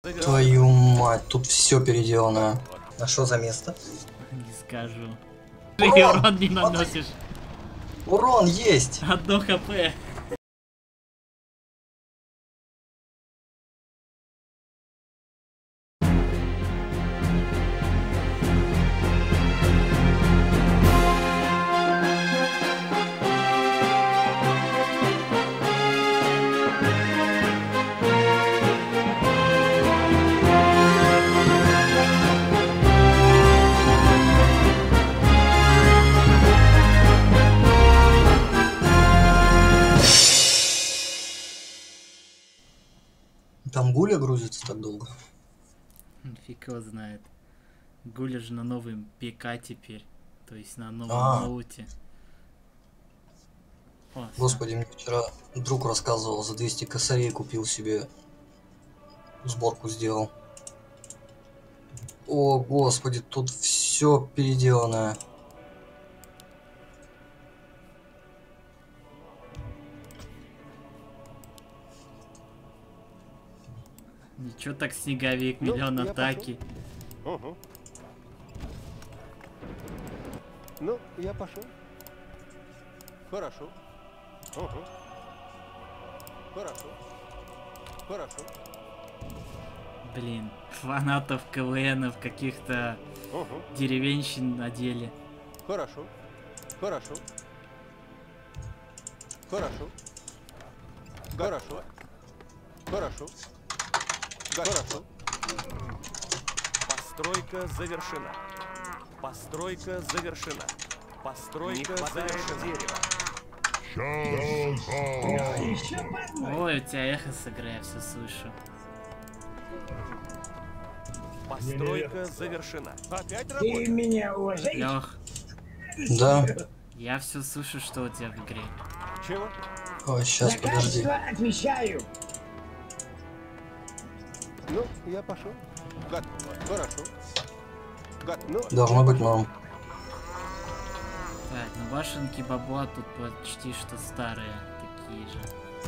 Твою мать, тут все переделано. А что за место? Не скажу. Ты урон не наносишь. Урон есть! 1 хп. Там Гуля грузится так долго. Фиг его знает. Гуля же на новом ПК теперь. То есть на новом ноуте. О, Господи, мне вчера друг рассказывал, за 200 косарей купил себе, сборку сделал. О, господи, тут все переделанное. Ничего так снеговик, миллион атаки. Угу. Ну, я пошел. Хорошо. Угу. Хорошо. Хорошо. Блин, фанатов КВНов каких-то деревенщин надели. Хорошо. Хорошо. Хорошо. Хорошо. Хорошо. Хорошо. Постройка завершена. Постройка завершена. Постройка завершена. Ой, у тебя эхо с игры, я все слышу. Постройка завершена. Опять Ты работа. меня уважаешь? Лех, Да. я все слышу, что у тебя в игре. Чего? Ой, сейчас, За подожди. качество отвечаю. Ну, я пошел. Готово. Хорошо. Ну, Должно быть норм. Так, ну башенки бабла тут почти что старые, такие же.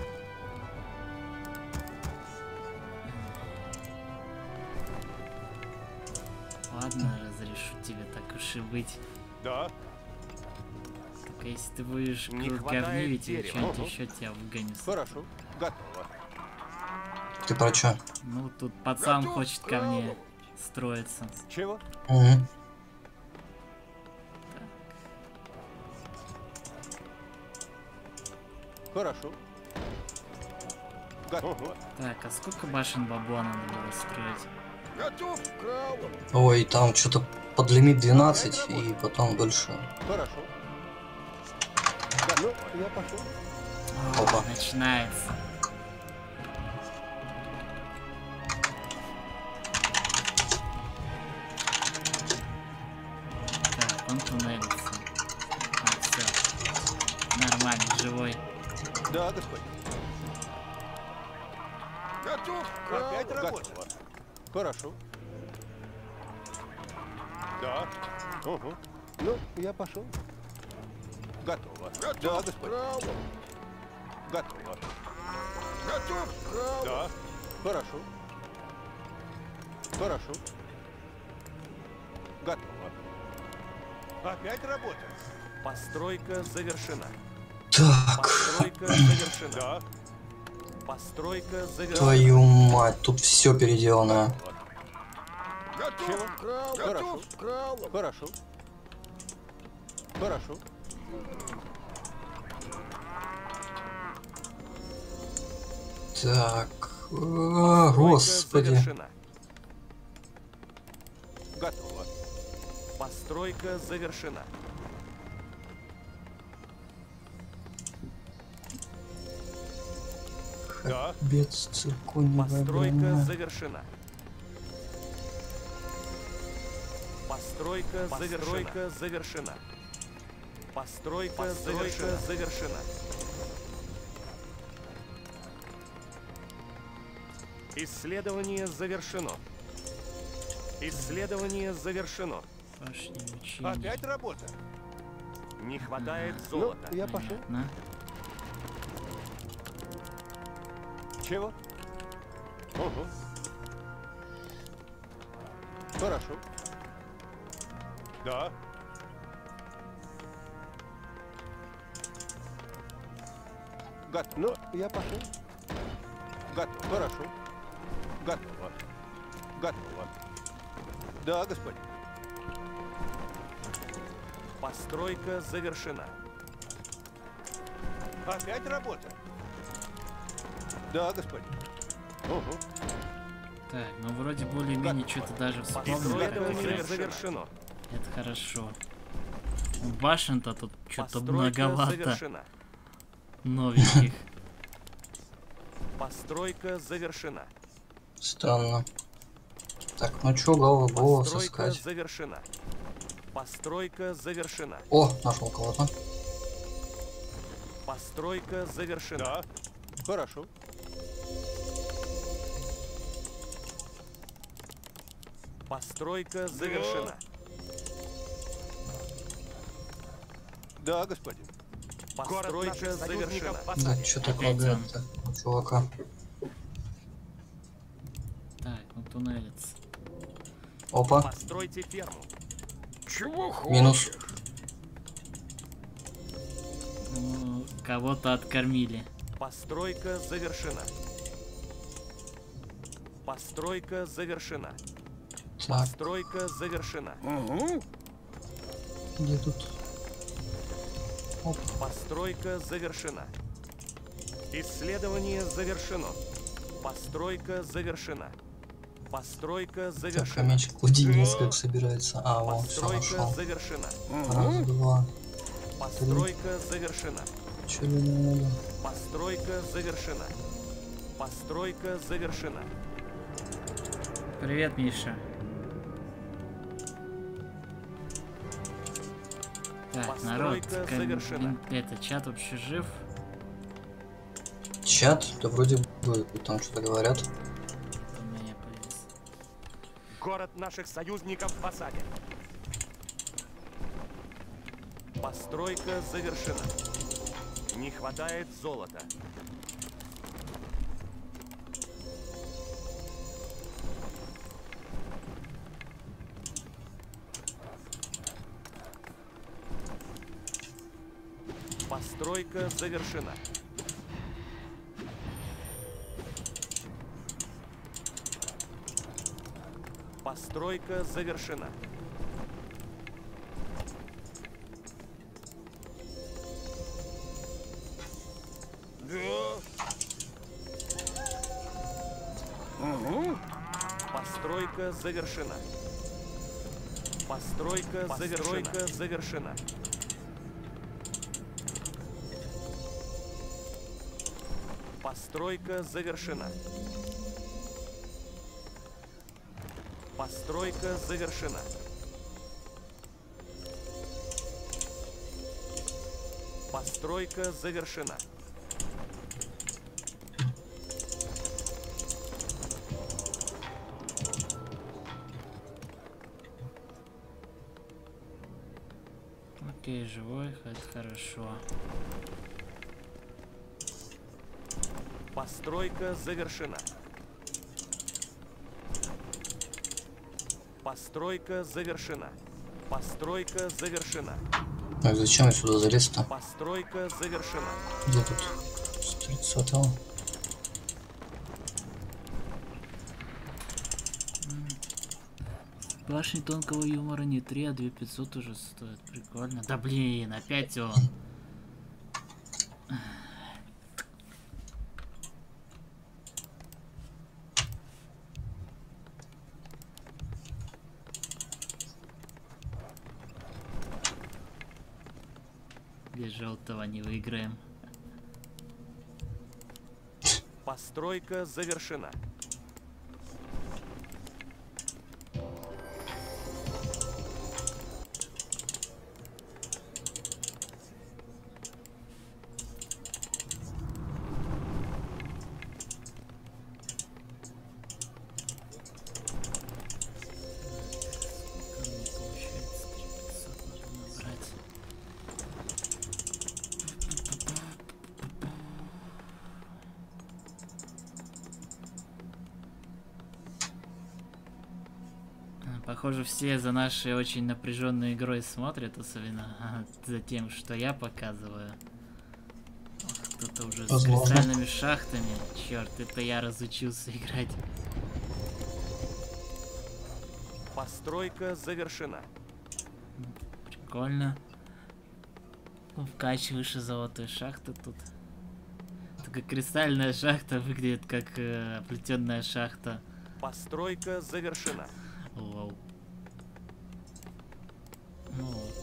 Ладно, разрешу тебе так уж и быть. Да. Только если ты будешь Не говнивить хватает или дерева. что-нибудь еще, тебя выгоню. Хорошо. Готово. Ты про чё? Ну, тут пацан хочет ко мне строиться. Чего? Угу. Хорошо. Готово. Так, а сколько башен бабла надо было строить? Готов к кралу. Ой, там что-то под лимит 12 и потом дольше. Хорошо. Ну, я пошел. О, Опа. начинается. Так, он туннелится. А, все. Нормально, живой. Да, господин. Готов к кралу. Опять работа. Хорошо. Да. Угу. Ну, я пошел. Готово. Да, господин. Готово. Готов. Да. Хорошо. Хорошо. Готово. Опять работа. Постройка завершена. Так, Постройка завершена. Да. Постройка завершена. твою мать, тут все переделано. Готов. Хорошо. Хорошо. Хорошо. Так, Постройка господи. завершена. Готово. Постройка завершена. Да. Без циркониевая Постройка броня. завершена. Постройка завершена. Постройка завершена. Исследование завершено. Исследование завершено. Башни учили. Опять работа. Не хватает Ну, золота. я пошел. Понятно. Чего? Угу. Хорошо. Да. Готов. Ну, я пошел. Готов. Хорошо. Готово. Готово. Да, господин. Постройка завершена. Опять работа? Да, господин. Угу. Так, ну вроде более-менее что-то даже вспомнил. Исследование завершено. Это хорошо. Башен-то тут что-то Постройка многовато завершена. новеньких. Постройка завершена. Странно. Так, ну чё, голос Постройка искать. завершена. Постройка завершена. О, нашел кого-то. Постройка завершена. Да. Хорошо. Постройка завершена. Да, господин. Постройка завершена. Да, чё так Опять лагает-то у чувака. Так, ну туннелец. Опа, Постройте ферму. минус. Ну, кого-то откормили. Постройка завершена. Постройка завершена. Так, Постройка завершена. где тут? Оп, Постройка завершена. Исследование завершено. Постройка завершена. Постройка так, завершена. каменчик кладенец как собирается. А, вон, все Постройка нашел. завершена. Раз, два. Постройка завершена. Чё ли не надо? Постройка завершена. Постройка завершена. Привет, Миша. Так, народ, Постройка завершена. это чат вообще жив? Чат? Да вроде бы там что-то говорят. У меня повис. Город наших союзников в осаде. Постройка завершена. Не хватает золота. Постройка завершена. Постройка завершена. Постройка завершена. Постройка завершена. Постройка завершена. Постройка завершена. Постройка завершена. Окей, живой, это хорошо. Постройка завершена. Постройка завершена. Постройка завершена. Так, зачем я сюда залез-то? Постройка завершена. Где тут? С 30-го. Башни тонкого юмора не 3, а 2500 уже стоит. Прикольно. Да блин, опять он. Без желтого не выиграем. Постройка завершена. Похоже, все за нашей очень напряженной игрой смотрят, особенно за тем, что я показываю. Кто-то уже с Возможно. кристальными шахтами. Черт, это я разучился играть. Постройка завершена. Прикольно. Ну, вкач выше золотой шахты тут. Только кристальная шахта выглядит как плетенная шахта. Постройка завершена. Вау. Ну ок.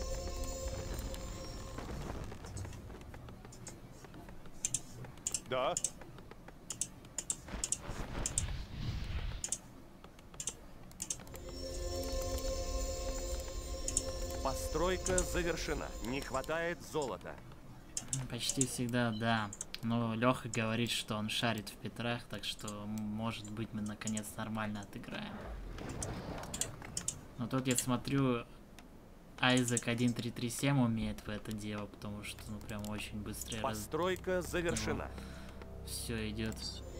Да. Постройка завершена. Не хватает золота. Почти всегда, да. Но Леха говорит, что он шарит в Петрах, так что, может быть, мы наконец нормально отыграем. Но тут я смотрю, Айзек 1337 умеет в это дело, потому что, ну, прям очень быстро Постройка завершена. все идет.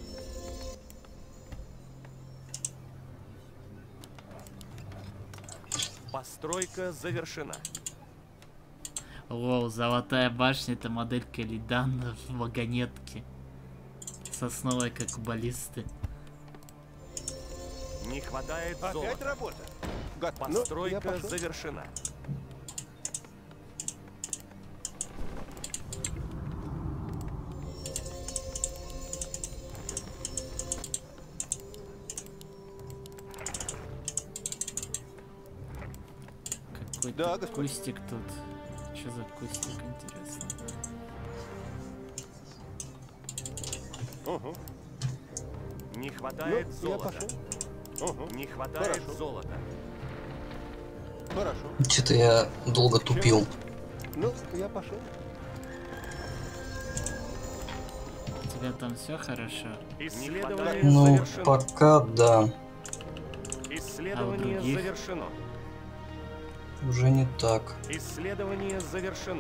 Постройка завершена. Воу, золотая башня — это моделька Лидан в вагонетке. Сосновая, как у баллисты. Не хватает Опять золота. работа. Гад, ну, я Постройка пошел. завершена. Какой-то Да, господин. кустик тут. Что за кустик, интересно? Угу. Не хватает Ну, я золота. пошел. Угу. Не хватает Хорошо. золота. Хорошо. Что-то я долго тупил. Ну, я пошел. У тебя там все хорошо? Исследование Ну, завершено. пока да. Исследование других? завершено. Уже не так. Исследование завершено.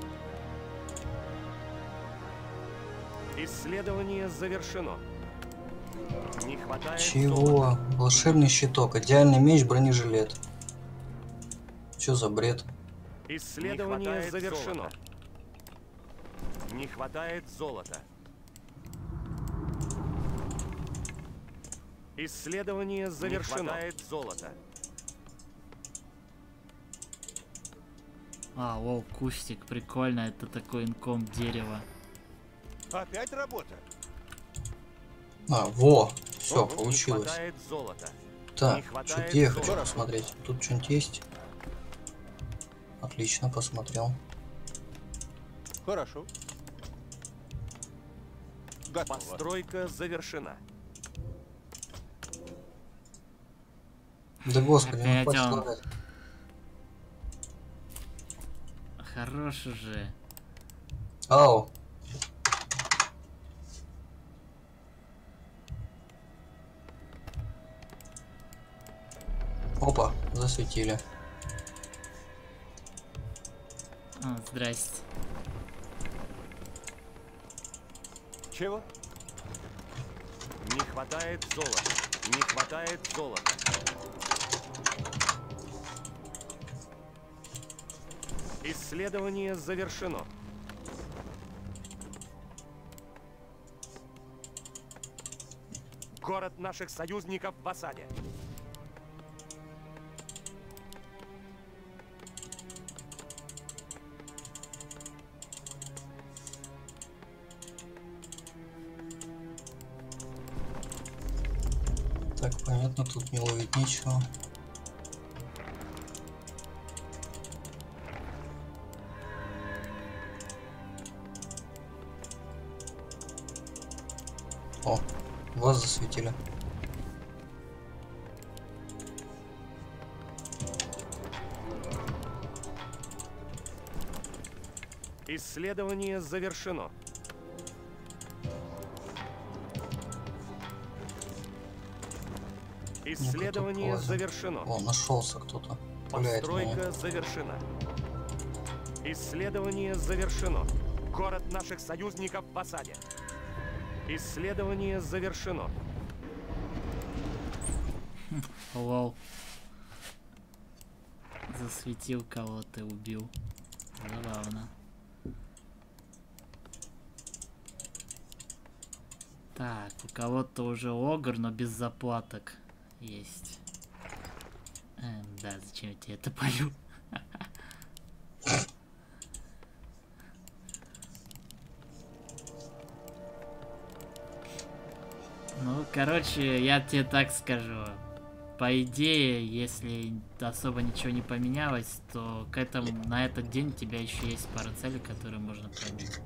Исследование завершено. Не хватает золота. Чего? Волшебный щиток, идеальный меч, бронежилет. Чё за бред? Исследование завершено. Не хватает золота. Исследование завершено. Не хватает золота. А, воу, кустик, прикольно, это такой инком дерева. Опять работа. А, во! Все, Ого, Не получилось. хватает золота. Так, не хватает что-то я хочу золота. посмотреть. Тут что-нибудь есть? Отлично, посмотрел. Хорошо. Готово. Постройка завершена. Да господи, ну Опять хватит он. лагать. Хорош уже. Ау! Опа, засветили. Здрасте. Чего? Не хватает золота. Не хватает золота. Исследование завершено. Город наших союзников в осаде. Так, понятно, тут не ловить ничего. О, вас засветили. Исследование завершено. Исследование Ну-ка, тут завершено. О, нашелся кто-то. Пуляет меня. Постройка завершена. Исследование завершено. Город наших союзников в осаде. Исследование завершено. Лол. засветил кого-то, убил. Забавно. Так, у кого-то уже огр, но без заплаток есть. Да, зачем я тебе это полю? Ну, короче, я тебе так скажу. По идее, если особо ничего не поменялось, то к этому, на этот день у тебя еще есть пара целей, которые можно пробить.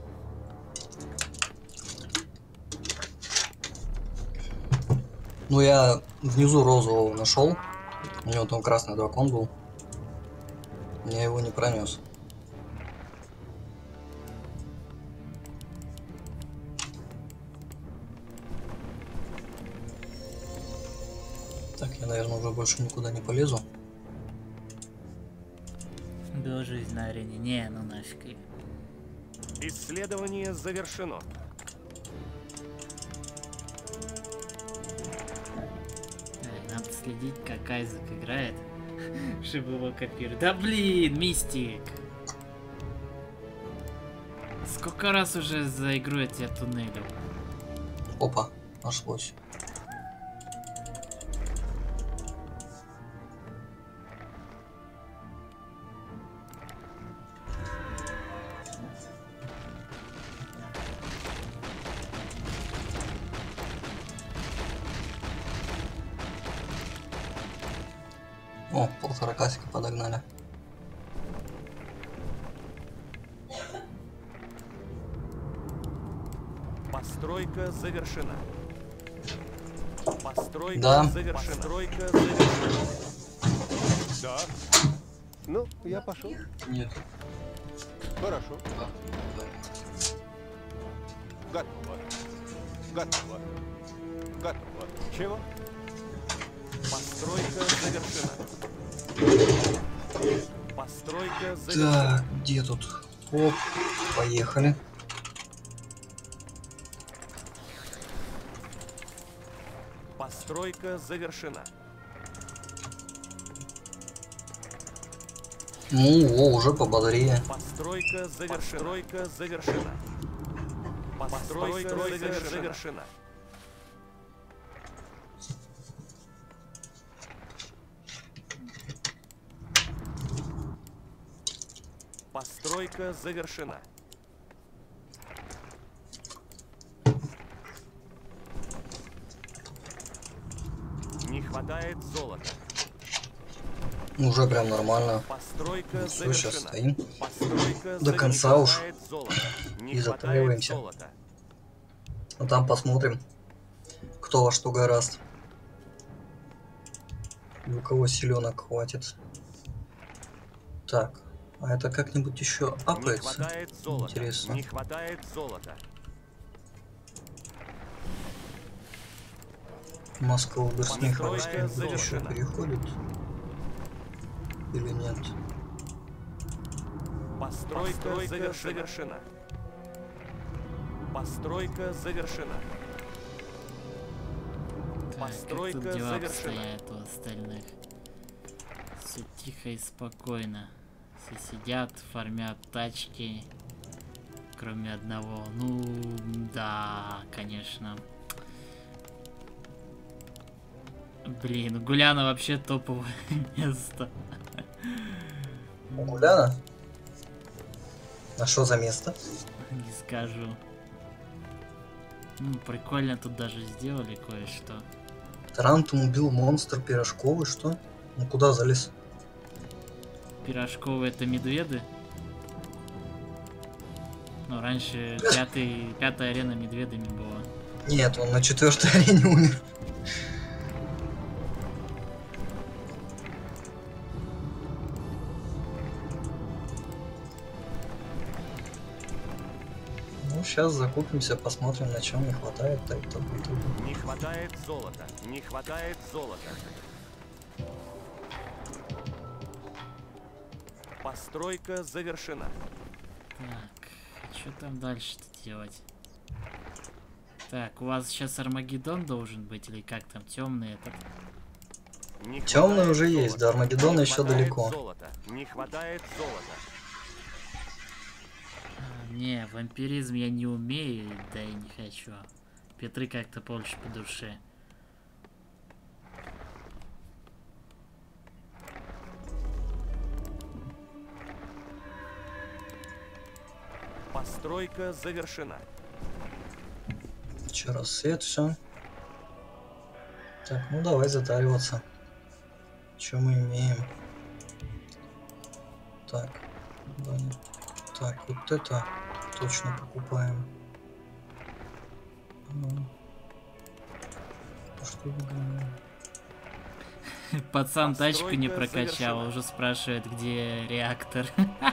Ну, я внизу розового нашел. У него там красный дракон был. Я его не пронес. Так, я, наверное, уже больше никуда не полезу. Была жизнь на арене. Не, ну нафиг. Исследование завершено. Надо следить, как Айзек играет, чтобы его копировать. Да блин, Мистик! Сколько раз уже за игру я тебя туннелил? Опа, нашлось. О, полтора касика подогнали. Постройка завершена. Постройка Да. завершена. Постройка завершена. Да. Ну, я пошел. Нет. Хорошо. Готово. Готово. Готово. Чего? Постройка завершена. Постройка завершена. Так, где тут? Оп, поехали. Постройка завершена. Ну, о, уже пободрее. Постройка завершена. Постройка завершена. Постройка завершена. Постройка завершена. Не хватает золота. Уже прям нормально. Постройка Все, сейчас завершена. стоим. Постройка До конца уж. Не И хватает затаиваемся. золота. А там посмотрим, кто во что гораст. И у кого силенок хватит. Так, а это как-нибудь еще Не апается? хватает золота. Интересно. Не хватает золота. Москва Берсмехова Постройка что-нибудь еще завершена. переходит? Или нет? Постройка завершена. Постройка завершена. Так, как Постройка тут дела завершена. обстоят у остальных? Все тихо и спокойно. Все сидят, фармят тачки. Кроме одного. Ну, да, конечно. Блин, у Гуляна вообще топовое место. У Гуляна? А что за место? Не скажу. Ну, прикольно тут даже сделали кое-что. Тарантум убил монстр пирожковый, что? Ну куда залез? Пирожковые это медведы. Ну, раньше пятая арена медведами была. Нет, он на 4-й арене умер. Ну, сейчас закупимся, посмотрим, на чем не хватает. Не хватает золота. Не хватает золота. Постройка завершена. Так, что там дальше-то делать? Так, у вас сейчас Армагеддон должен быть, или как там, темный этот? Не Темный хватает уже есть, золота. до Армагеддона Не еще хватает далеко. золота. Не хватает золота. Не, вампиризм я не умею, да и не хочу. Петры как-то больше по душе. Постройка завершена. Че, рассвет, все. Так, ну давай затариваться. Что мы имеем? Так, да, нет. Так, вот это точно покупаем. Что выгодно? Пацан тачку не Постройка прокачал, завершена. уже спрашивает, где реактор.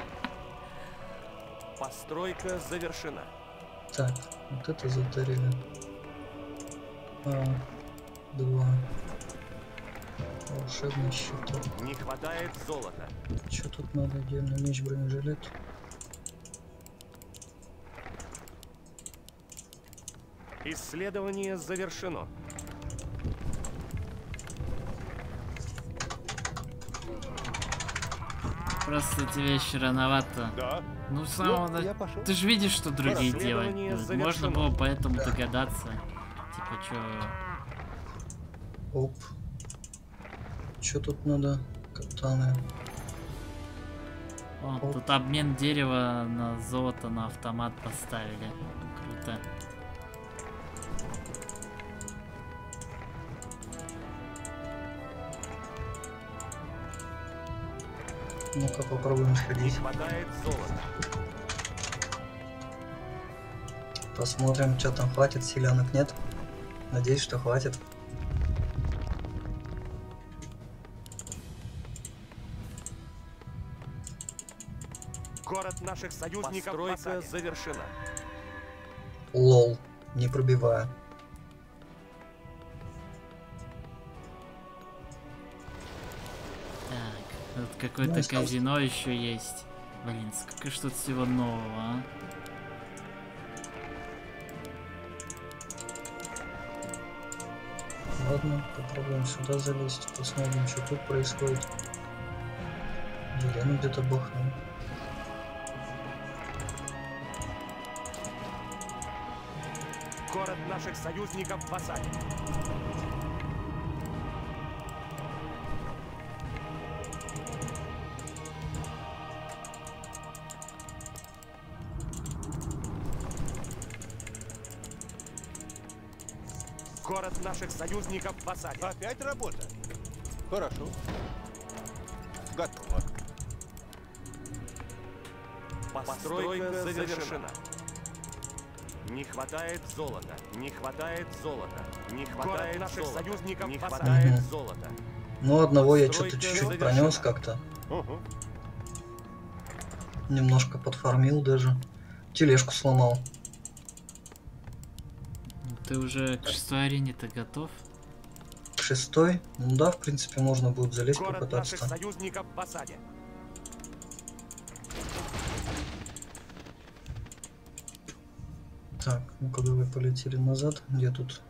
Постройка завершена. Так, вот это затарили. Два. Волшебный щиток. Не хватает золота. Что тут надо? Отдельно меч, бронежилет. Исследование завершено. Просто тебе еще рановато. Да. Ну, самого Ну, я пошел. ты же видишь, что другие делают. Расследование будут. завершено. Можно было поэтому догадаться. Типа, чё... Оп. Что тут надо? Катаны. О, Оп. тут обмен дерева на золото на автомат поставили. Круто. Ну-ка попробуем Не сходить. хватает золота. Посмотрим, что там хватит. Селянок нет. Надеюсь, что хватит. Город наших союзников. Постройка завершена. Лол. Не пробиваю. Так, тут какое-то Ну, стал- казино еще есть. Блин, сколько ж тут всего нового, а? Ладно, попробуем сюда залезть. Посмотрим, что тут происходит. Елену где-то бахнул. Город наших союзников в осаде. Город наших союзников в осаде. Опять работа. Хорошо. Готово. Постройка завершена. Не хватает золота. Не хватает золота. Не хватает наших союзников. Не хватает Мгм. золота. Ну, одного я Постройка что-то чуть-чуть завершена. пронес как-то. Угу. Немножко подфармил даже. Тележку сломал. Ты уже к 6-й арене-то готов? К 6-й? Ну да, в принципе, можно будет залезть, Город наших попытаться. союзников в осаде. Так, ну-ка давай полетели назад. Где тут?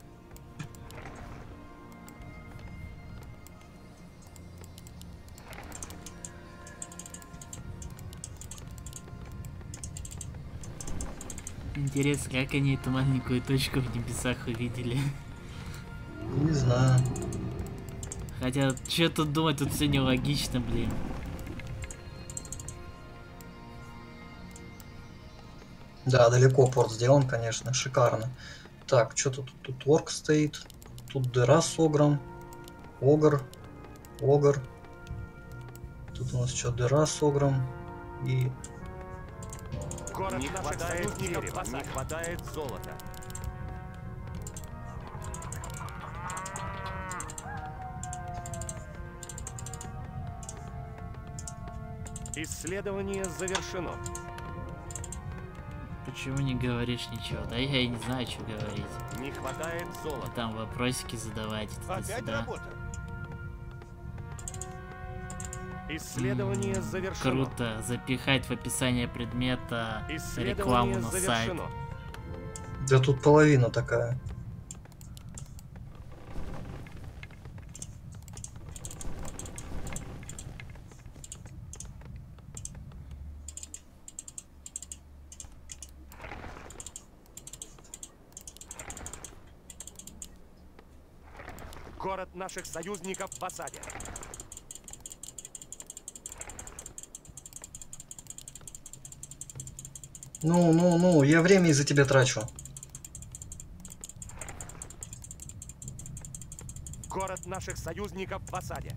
Интересно, как они эту маленькую точку в небесах увидели? Не знаю. Хотя, что тут думать, тут все нелогично, блин. Да, далеко порт сделан, конечно, шикарно. Так, что тут? Тут орк стоит. Тут дыра с огром. Огр. Огр. Тут у нас что, дыра с огром. И Город не хватает дерева, не хватает золота. Исследование завершено. Почему не говоришь ничего? Да я и не знаю, что говорить. Не хватает золота. Там вопросики задавать Опять туда-сюда. работа. Исследование завершено. Круто. Запихать в описание предмета Исследование рекламу на сайт. завершено. да тут половина такая. Город наших союзников в осаде. Ну, я время из-за тебя трачу. Город наших союзников в осаде.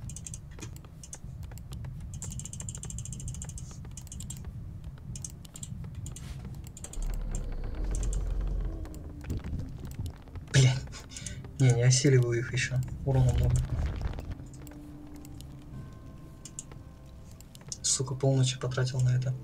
Блин. Не осиливаю их еще. Урона много. Сука, полночи потратил на это.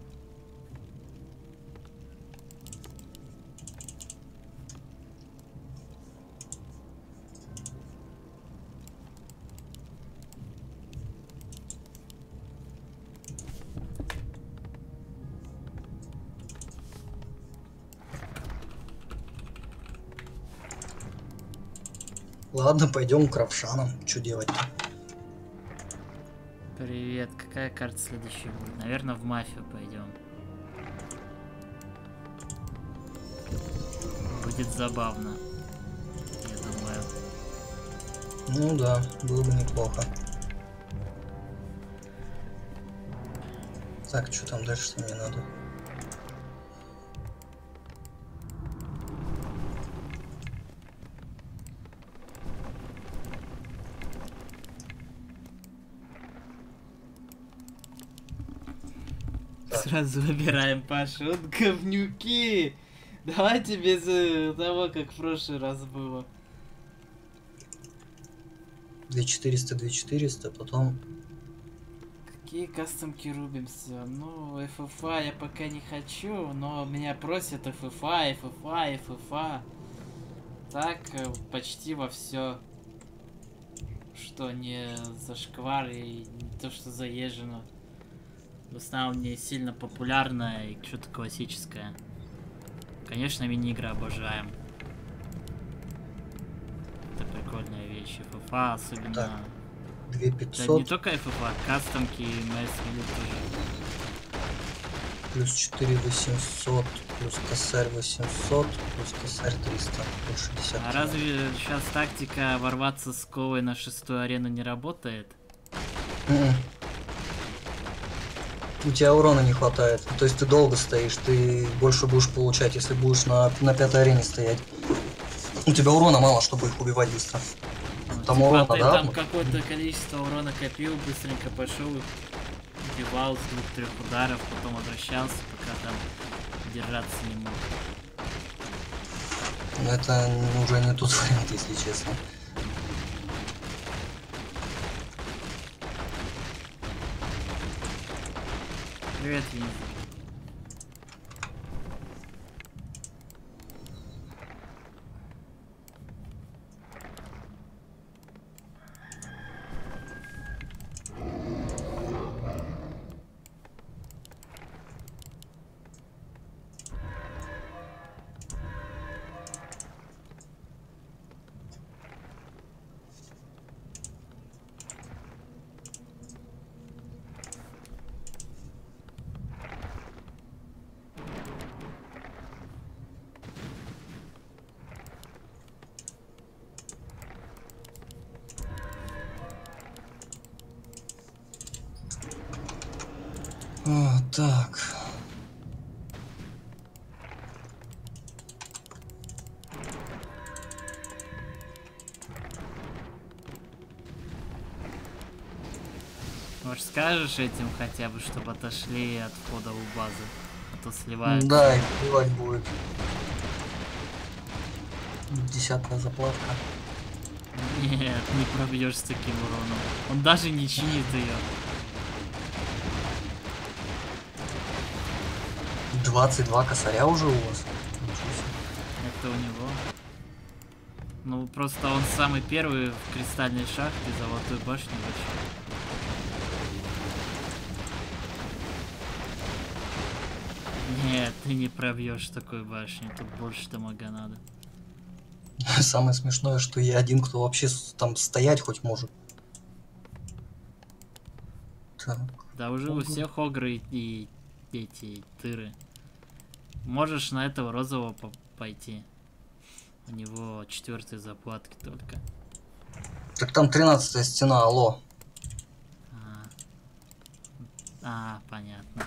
Ладно, пойдем к Равшанам. Что делать-то? Привет, какая карта следующая будет? Наверное, в мафию пойдем. Будет забавно, я думаю. Ну да, было бы неплохо. Так, что там дальше мне надо? Сразу выбираем Пашу. Вот говнюки! Давайте без того, как в прошлый раз было. 2400, 2400, потом... Какие кастомки рубимся? Ну, FFA я пока не хочу, но меня просят FFA, FFA, FFA. Так, почти во все, что не зашквар и не то, что заезжено. В основном не сильно популярное и что-то классическое. Конечно, мини-игры обожаем. Это прикольная вещь. FFA особенно... Так, Да 2500 не только FFA, кастомки и MS тоже. плюс 4800 плюс косарь 800 плюс косарь 300. Больше 10. А разве сейчас тактика ворваться с Ковой на 6-ю арену не работает? У тебя урона не хватает. То есть ты долго стоишь, ты больше будешь получать, если будешь на 5-й арене стоять. У тебя урона мало, чтобы их убивать быстро. Там Типа урона, ты да? там какое-то количество урона копил, быстренько пошел, убивал с 2-3 ударов, потом возвращался, пока там держаться не мог. Но это уже не тот вариант, если честно. Привет, Винни. Так. Может, скажешь этим хотя бы, чтобы отошли от входа у базы, а то сливают. Да, и плевать будет. 10-я заплатка. Нет, не пробьешь с таким уроном. Он даже не чинит ее. 22 косаря уже у вас? Это у него. Ну, просто он самый первый в кристальной шахте Золотой башни вообще. Нет, ты не пробьешь такой башни, тут больше дамага надо. Самое смешное, что я один, кто вообще там стоять хоть может. Так. Да уже у всех огры и эти тыры. Можешь на этого розового пойти. У него 4-й заплатки только. Так там 13-я стена, алло. Понятно.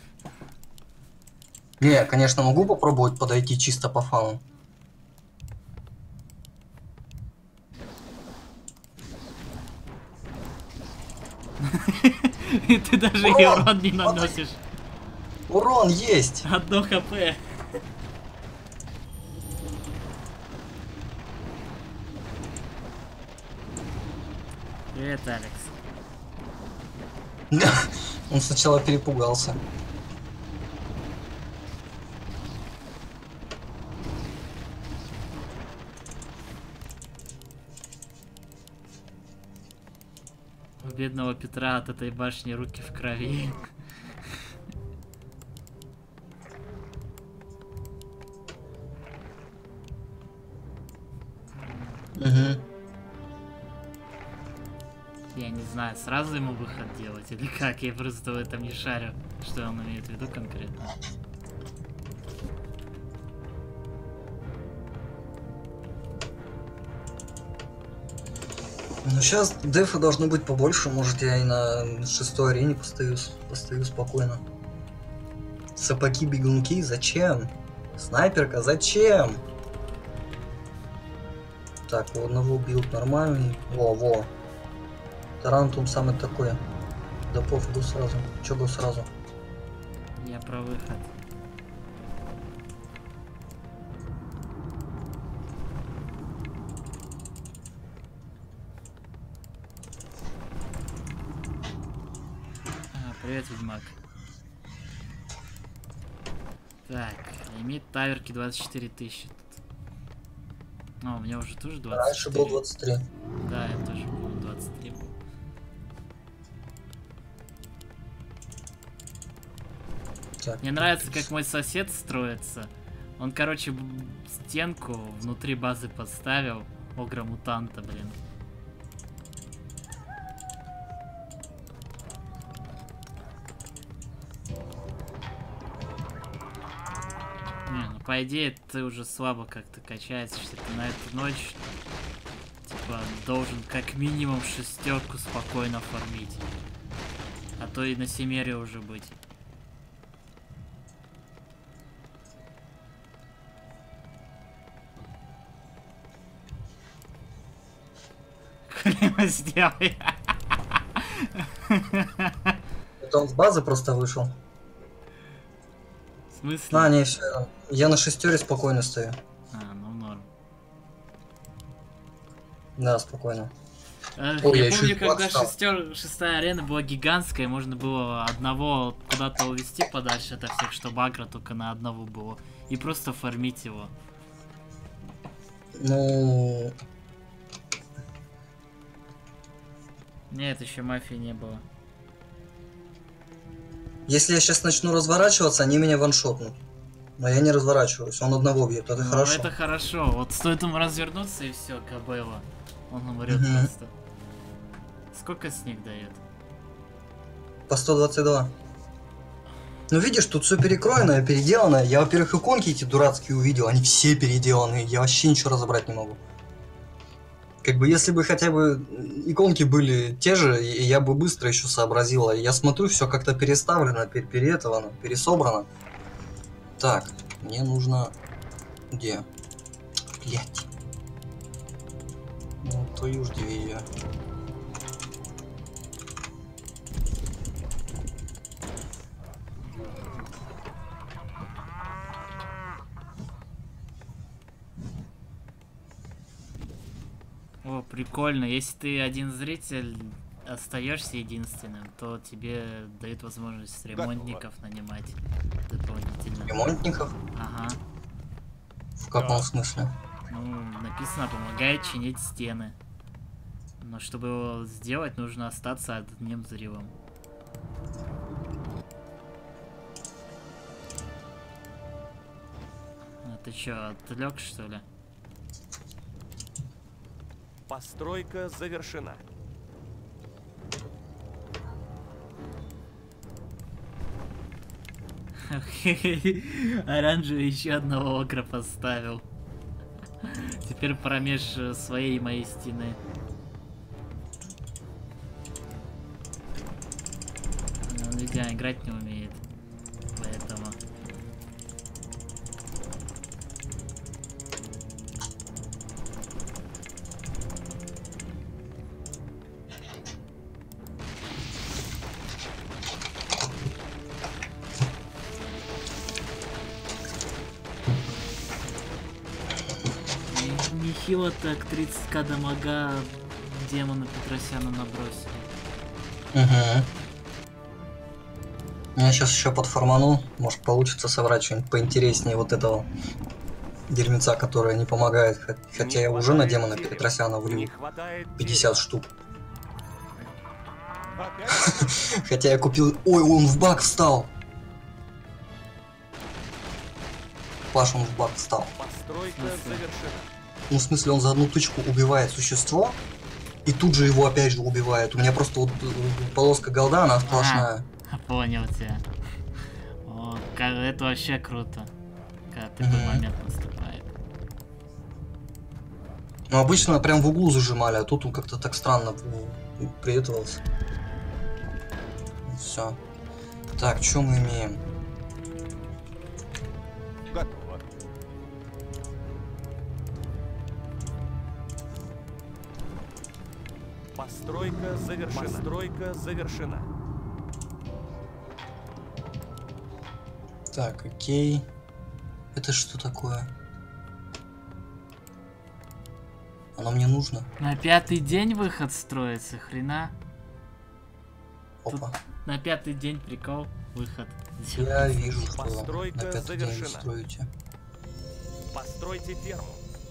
Не, конечно, могу попробовать подойти чисто по фану. И ты даже и урон не наносишь. Урон есть! 1 хп. Привет, Алекс. Он сначала перепугался. У бедного Петра от этой башни руки в крови. Угу. Я не знаю, сразу ему выход делать или как, я просто в этом не шарю, что он имеет в виду конкретно. Ну сейчас дефа должно быть побольше, может я и на 6-й арене постою спокойно. Сапоги-бегунки, зачем? Снайперка, зачем? Так, у одного билд нормальный. Во. Тарантум самый такой. Да пофигу сразу. Чё бы сразу? Я про выход. Привет, Ведьмак. Так, лимит таверки 24 тысячи. У меня уже тоже 24. Раньше был 23. Да, я тоже был 23 был. Так, Мне нравится, как мой сосед строится. Он, короче, стенку внутри базы поставил. Огра-мутанта, блин. Не, ну по идее ты уже слабо как-то качается, что ты на эту ночь типа должен как минимум 6-ку спокойно фармить. А то и на 7-ере уже быть. Сделай. это он с базы просто вышел. В смысле? Не, все. Я на 6-ре спокойно стою. Ну норм. Да, спокойно. Эх, я еще помню, и когда стал. 6-я арена была гигантская, можно было одного куда-то увести подальше от всех, чтобы агро только на одного было. И просто фармить его. Ну... Нет, еще мафии не было. Если я сейчас начну разворачиваться, они меня ваншотнут. Но я не разворачиваюсь, он одного бьет, это Ну, хорошо. это хорошо. Вот стоит ему развернуться и все, Кабелла. Он умрет Мгм. просто. Сколько снег дает? По 122. Ну видишь, тут все перекроено, переделано. Я, во-первых, иконки эти дурацкие увидел, они все переделаны, я вообще ничего разобрать не могу. Как бы, если бы хотя бы иконки были те же, и я бы быстро еще сообразил. Я смотрю, все как-то переставлено, пересобрано. Так, мне нужно... Где? Блять. Ну, твою ж дивизию. О, прикольно. Если ты один зритель остаешься единственным, то тебе дают возможность ремонтников нанимать дополнительно. Ремонтников? Ага. В каком смысле? Ну, написано, помогает чинить стены. Но чтобы его сделать, нужно остаться одним зрелым. А ты чё, отвлек, что ли? Постройка завершена. Оранжевый еще одного огра поставил. Теперь промеж своей и моей стены. Лидия играть не умеет. Поэтому... Нехило так 30к дамага демона Петросяна набросили. Угу. Я сейчас еще подформану. Может получится собрать что-нибудь поинтереснее вот этого дерьмеца, которое не помогает. Хотя я уже на демона Петросяна влил 50 штук. Хотя я купил... Ой, он в баг встал! Паш, он в баг встал. Постройка завершена. Ну, в смысле, он за одну тычку убивает существо, и тут же его опять же убивает. У меня просто вот полоска голда, она сплошная. Понял тебя. О, это вообще круто. Когда такой момент наступает. Ну, обычно прям в углу зажимали, а тут он как-то так странно приветовался. Все. Так, что мы имеем? Готово. Постройка завершена. Постройка завершена. Так, окей. Это что такое? Оно мне нужно? На 5-й день выход строится, хрена. Опа. На 5-й день прикол, выход. Я вижу, что Постройка на 5-й день завершена. строите. Постройте ферму.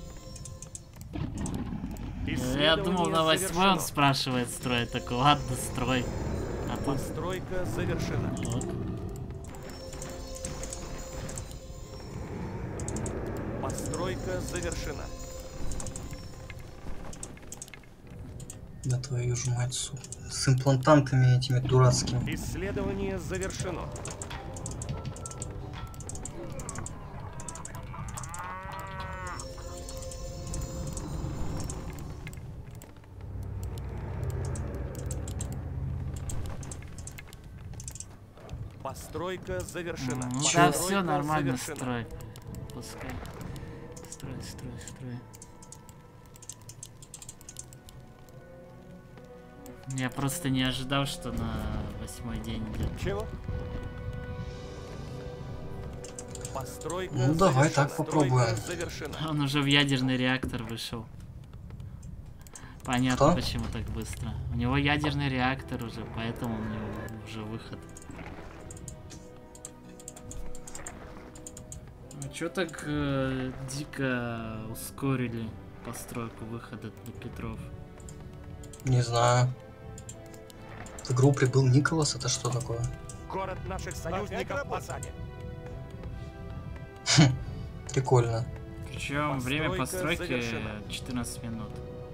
Я думал, на 8-й Исследование он спрашивает строить, такой, ладно, строй. А тут... Постройка завершена. Вот. Постройка завершена. Да твою ж мать, сука. С имплантантами этими дурацкими. Исследование завершено. Постройка завершена. Ну да, Постройка все нормально, завершена. строй. Пускай. Строй. Я просто не ожидал, что на 8-й день идет. Чего? Постройка Ну, давай завершена. так попробуем. Постройка завершена. Он уже в ядерный реактор вышел. Понятно, Что? почему так быстро. У него ядерный реактор уже, поэтому у него уже выход. А чё так дико ускорили постройку выхода для Петров? Не знаю. В игру прибыл Николас, это что такое? Город наших союзников в осаде. Прикольно. Причем время Постройка постройки завершена. 14 минут.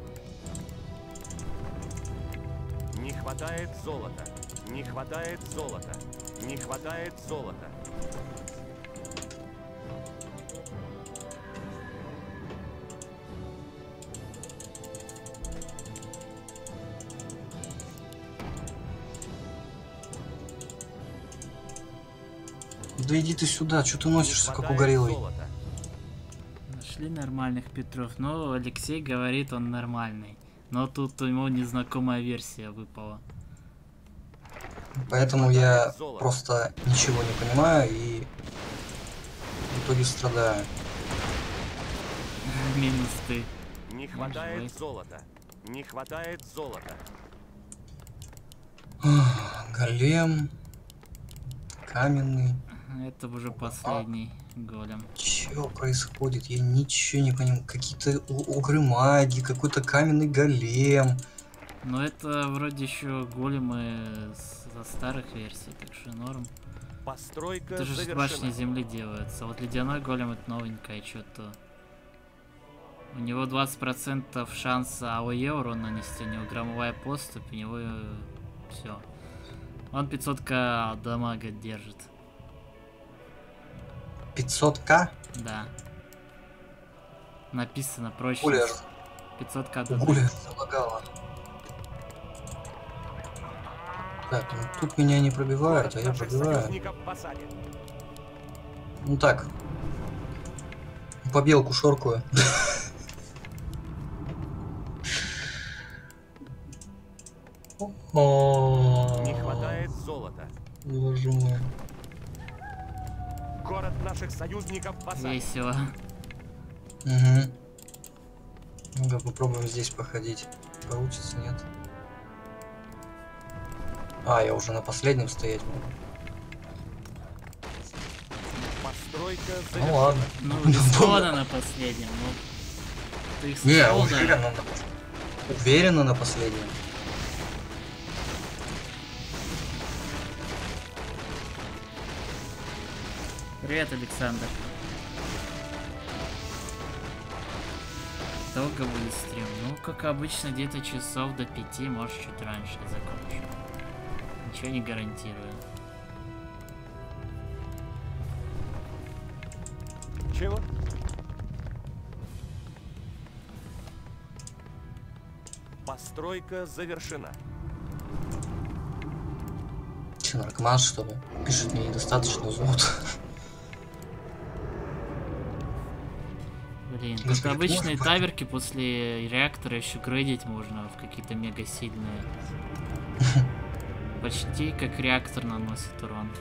Не хватает золота. Не хватает золота. Не хватает золота. Да иди ты сюда, что ты Не носишься, как хватает угорелый? золота. Нашли нормальных Петров, но Алексей говорит, он нормальный. Но тут у него незнакомая версия выпала. Поэтому я хватает золота. просто ничего не понимаю и в итоге страдаю. Минус ты. Не живой. хватает золота. Не хватает золота. Голем. Каменный. Это уже последний голем. Чё происходит? Я ничего не понимаю. Какие-то огры маги, какой-то каменный голем. Но это вроде еще големы со старых версий, так что норм. Постройка Это же с завершена. башни земли делается. Вот ледяной голем это новенькое что-то. У него 20% шанса АОЕ урон нанести, у него громовая поступь, у него все. Он 500к дамага держит. 500к? Да. Написано проще. Гуля, 500к дамага. Гуля залагала. Так, ну тут меня не пробивают, а я наших пробиваю. союзников в осаде. Ну так. По белку шоркую. Не хватает золота. Боже мой. Город наших союзников в осаде. Весело. Угу. Ну-ка попробуем здесь походить. Получится, нет? А, я уже на последнем стоять могу. Постройка Ну завершена. ладно. Ну, рискованно на последнем, ну. Ты их Не, слышал, да? уверенно на последнем. Привет, Александр. Долго будет стрим? Ну, как обычно, где-то часов до 5, может, чуть раньше закончу. Ничего не гарантирую. Чего? Постройка завершена. Че, наркоман, что ли? Пишет, мне недостаточно золота. Блин, как Господи, обычные можно таверки после реактора еще грейдить можно в какие-то мега сильные. Почти как реактор наносит урон.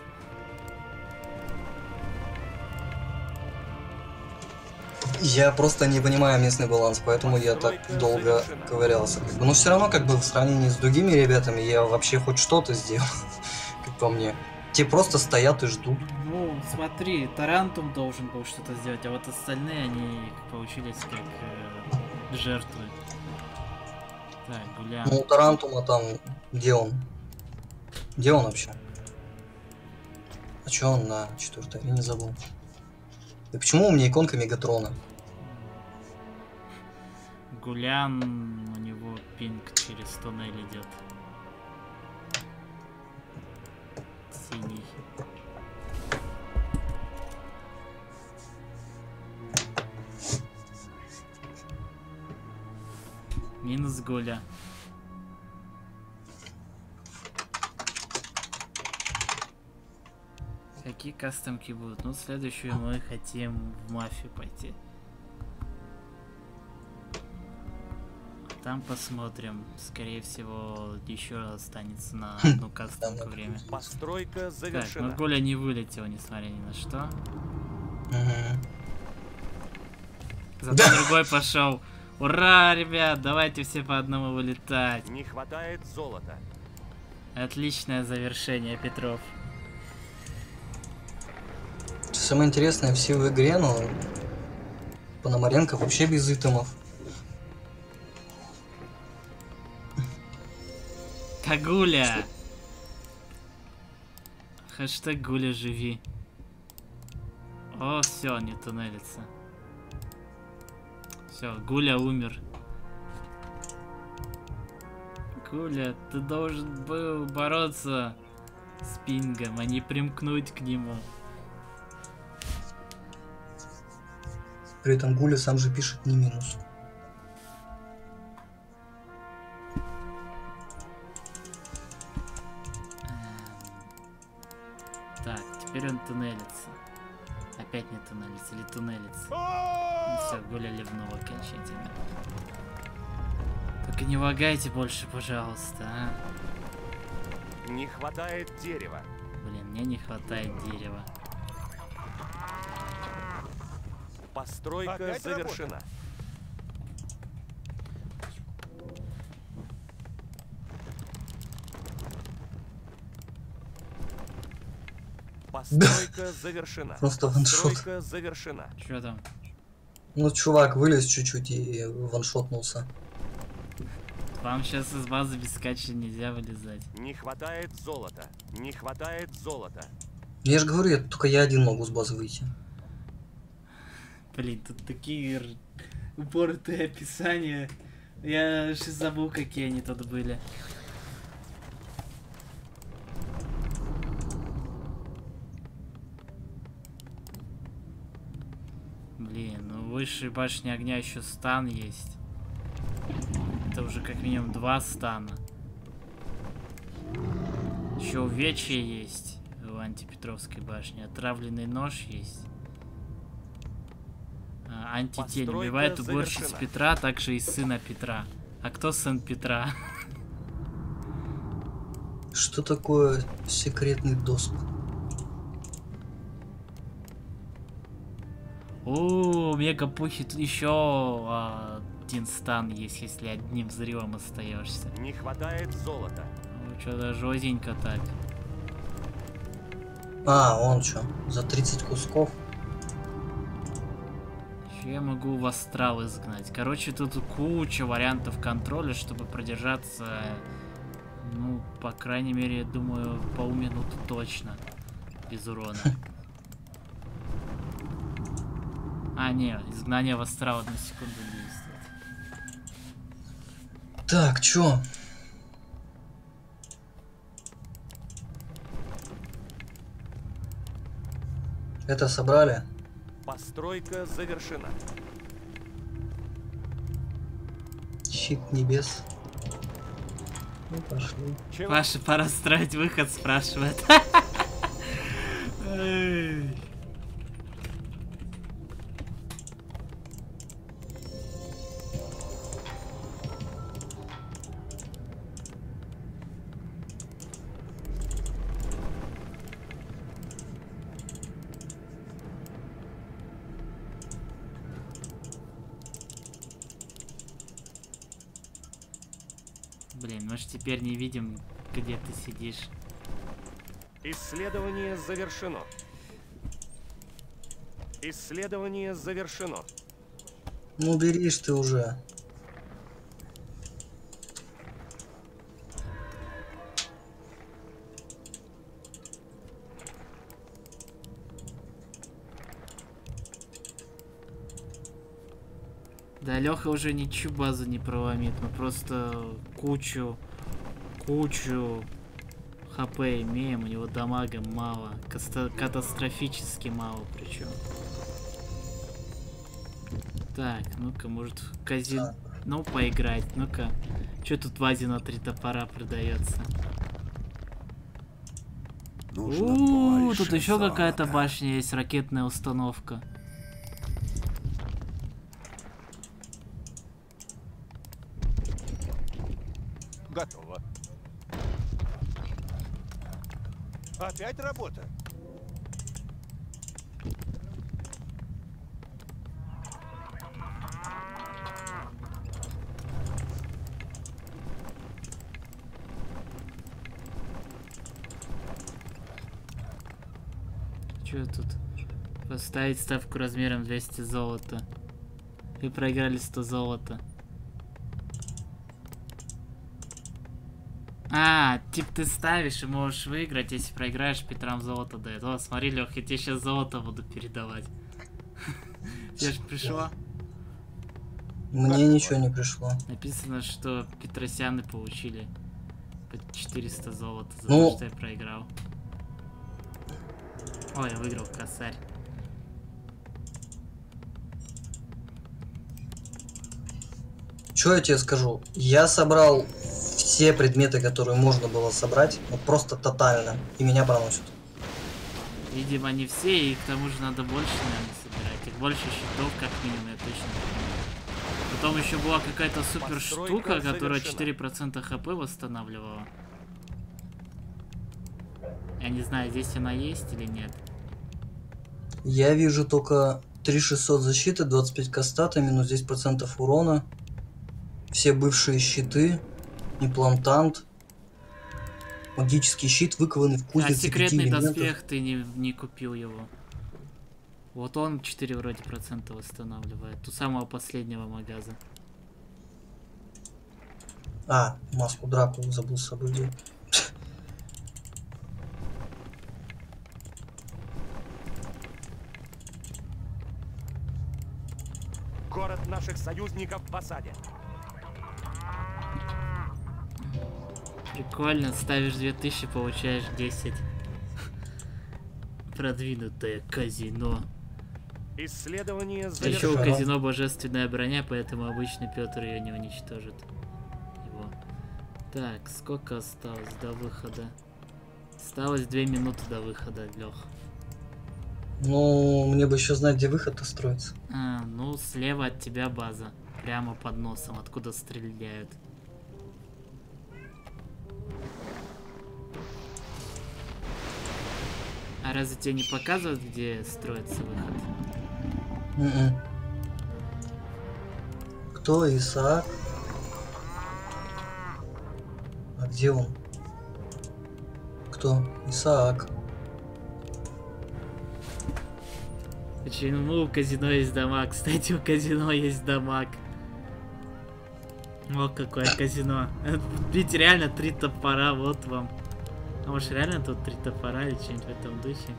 Я просто не понимаю местный баланс, поэтому я так долго ковырялся. Но все равно, как бы, в сравнении с другими ребятами, я вообще хоть что-то сделал, как по мне. Те просто стоят и ждут. Ну, смотри, Тарантум должен был что-то сделать, а вот остальные, они получились как жертвы. Так, гуляем. Ну, у Тарантума там... Где он? Где он вообще? А чё он на 4-й? Я не забыл. И почему у меня иконка Мегатрона? Гулян, у него пинг через туннель идет. Синий. Минус Гуля. Какие кастомки будут? Ну, следующую мы хотим в мафию пойти. Там посмотрим. Скорее всего, еще останется на одну кастомку время. Постройка Так, завершена. но Гуля не вылетел, несмотря ни на что. Зато другой пошел. Ура, ребят, давайте все по одному вылетать. Не хватает золота. Отличное завершение, Петров. Самое интересное, все в игре, но Пономаренко вообще без итемов. Кагуля! Хэштег Гуля живи. О, все, не туннелится. Все, Гуля умер. Гуля, ты должен был бороться с пингом, а не примкнуть к нему. При этом Гуля сам же пишет не минус. Так, теперь он туннелится. Опять не туннелится или туннелится. Все, Гуля ливнула окончательно. Только не лагайте больше, пожалуйста, а. Не хватает дерева. Блин, мне не хватает дерева. Постройка Опять завершена. Постройка завершена. Просто ваншот. Постройка завершена. Чё там? Ну, чувак вылез чуть-чуть и ваншотнулся. Вам сейчас из базы без скача нельзя вылезать. Не хватает золота. Не хватает золота. Я же говорю, только я один могу с базы выйти. Блин, тут такие упоротые описания. Я аж забыл, какие они тут были. Блин, ну выше башни огня еще стан есть. Это уже как минимум 2 стана. Еще увечья есть в Антипетровской башне. Отравленный нож есть. Антитень. Постройка Убивает уборщиц завершена. Петра, также и сына Петра. А кто сын Петра? Что такое секретный доступ? О, мега пухит еще один стан есть, если одним взрывом остаешься. Не хватает золота. Ну, что-то жестенько так. А, он что, за 30 кусков? Еще я могу в астрал изгнать. Короче, тут куча вариантов контроля, чтобы продержаться, ну, по крайней мере, я думаю, полминуты точно. Без урона. А, не, изгнание в астрал 1 секунду действует. Так, чё? Это собрали? Постройка завершена. Щит небес. Ну, пошли. Чего? Паша, пора строить выход, спрашивает. Эй. Блин, мы ж теперь не видим, где ты сидишь. Исследование завершено. Исследование завершено. Ну, беришь ты уже. Да, Леха уже ничью базу не проломит, мы просто кучу хп имеем, у него дамага мало, катастрофически мало причем. Так, ну-ка, может казино, ну поиграть, ну-ка, что тут в Азии на 3 топора продается? Тут еще какая-то башня есть, ракетная установка. Готово. Опять работа. Что тут? Поставить ставку размером 200 золота. Вы проиграли 100 золота. А, типа ты ставишь и можешь выиграть, если проиграешь, Петрам золото дает. О, смотри, Лех, я тебе сейчас золото буду передавать. Тебе же пришло? Мне ничего не пришло. Написано, что Петросяны получили по 400 золота за Ну. то, что я проиграл. Ой, я выиграл, косарь. Что я тебе скажу? Я собрал все предметы, которые можно было собрать, вот просто тотально, и меня проносят. Видимо, не все, и к тому же надо больше, наверное, собирать. Их больше щитов, как минимум, я точно помню. Потом еще была какая-то супер штука, которая 4% хп восстанавливала. Я не знаю, здесь она есть или нет. Я вижу только 3600 защиты, 25 кастата, минус 10% урона. Все бывшие щиты, имплантант. Магический щит, выкованный в А кузнице 5 секретный элементов. доспех ты не купил его. Вот он 4 вроде процента восстанавливает. У самого последнего магаза. А, маску Дракулы забыл с собой делать. Город наших союзников в осаде. Прикольно, ставишь 2000, получаешь 10. Продвинутое казино. Исследование А еще завершено. у Хорошо. казино божественная броня, поэтому обычный Петр ее не уничтожит. Его. Так, сколько осталось до выхода? Осталось 2 минуты до выхода, Лех. Ну, мне бы еще знать, где выход-то строится. Ну, слева от тебя база. Прямо под носом, откуда стреляют. А разве тебе не показывают, где строится выход? Кто Исаак? А где он? Кто? Исаак. Почему у казино есть дамаг? Кстати, у казино есть дамаг. О, какое казино. Ведь реально 3 топора, вот вам. А может реально тут 3 топора или что-нибудь в этом духе?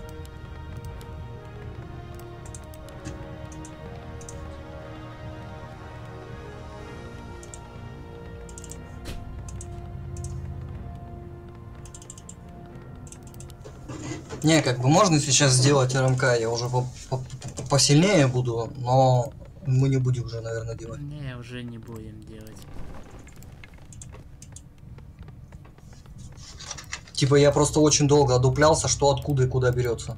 Не, как бы можно сейчас сделать РМК, я уже посильнее буду, но мы не будем уже, наверное, делать. Не, уже не будем делать. Типа я просто очень долго одуплялся, что откуда и куда берется.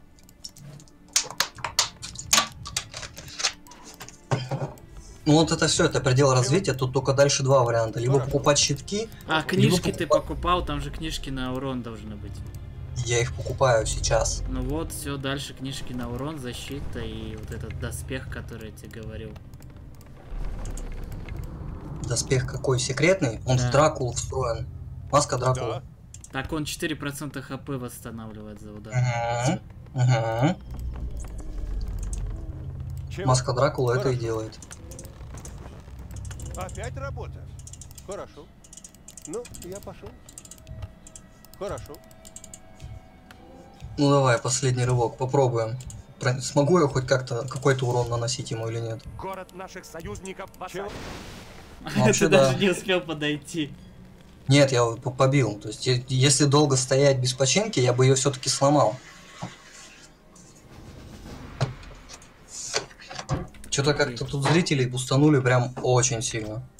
Ну вот это все, это предел развития, тут только дальше 2 варианта. Либо покупать щитки. А книжки ты покупал, там же книжки на урон должны быть. Я их покупаю сейчас. Ну вот, все, дальше книжки на урон, защита и вот этот доспех, который я тебе говорил. Доспех какой? Секретный? Он в Дракулу встроен. Маска Дракулы. Да. Так он 4% хп восстанавливает за удар. Чего? Маска Дракулы это и Хорошо. делает. Опять работа? Хорошо. Ну, я пошел. Хорошо. Ну давай, последний рывок, попробуем. Смогу я хоть как-то какой-то урон наносить ему или нет? Город наших союзников в Чего? осаде. Вообще, Ты да. даже не успел подойти. Нет, я его побил. То есть, если долго стоять без починки, я бы ее все-таки сломал. Что-то как-то тут зрителей бустанули прям очень сильно.